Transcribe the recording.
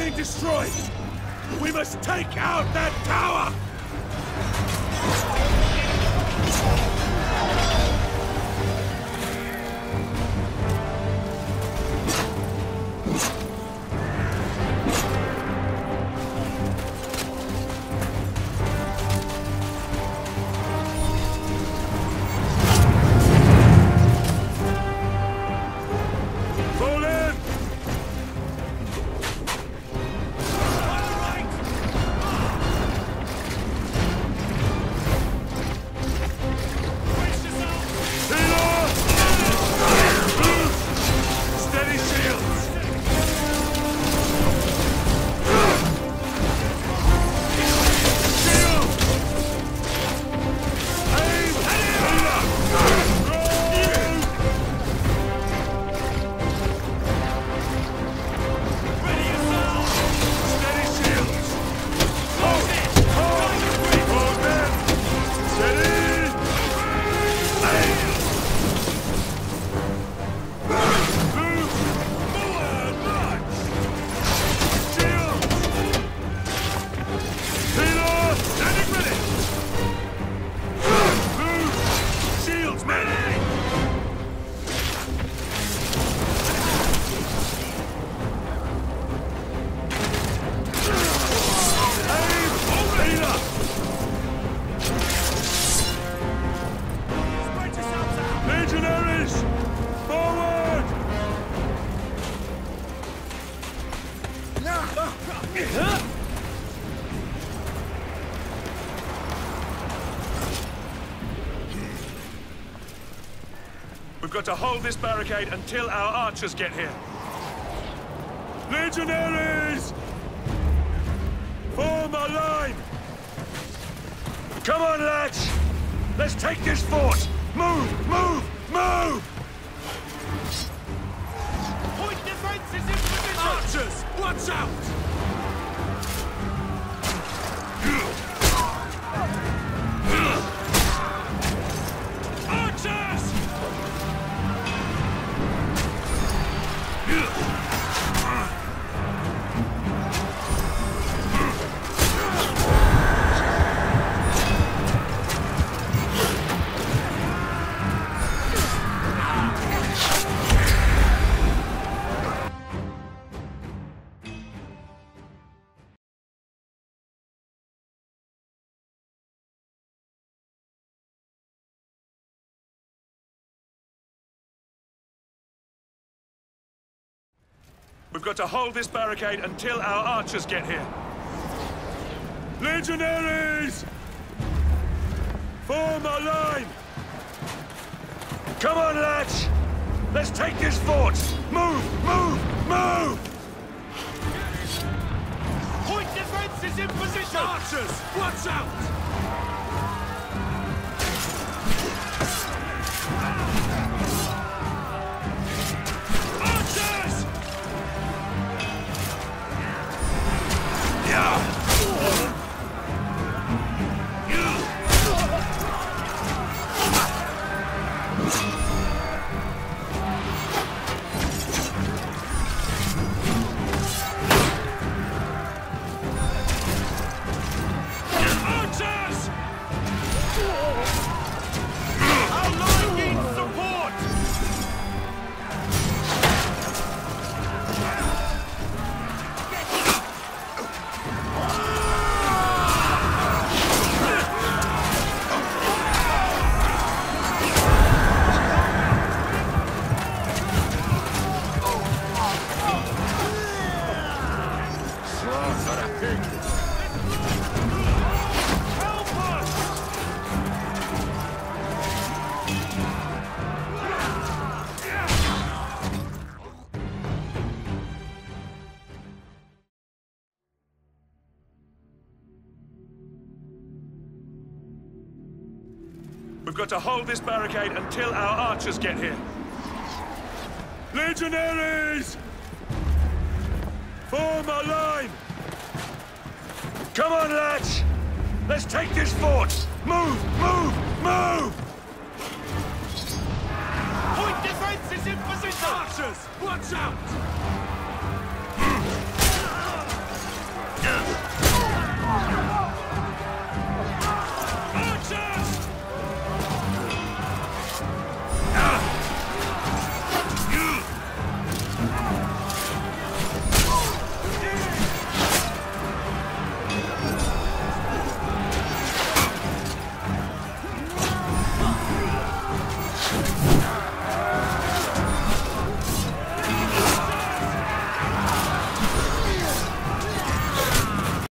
being destroyed! We must take out that tower! We've got to hold this barricade until our archers get here. Legionaries! Form a line! Come on, lads! Let's take this fort! Move! Move! Move! Point defense is in position! Archers! Watch out! Archers! We've got to hold this barricade until our archers get here. Legionaries! Form a line! Come on, lads! Let's take this fort! Move! Move! Move! Point defense is in position! Archers! Watch out! We've got to hold this barricade until our archers get here. Legionaries! Form a line! Come on, lads! Let's take this fort! Move! Move! Move! Point defense is in position! Archers! Watch out!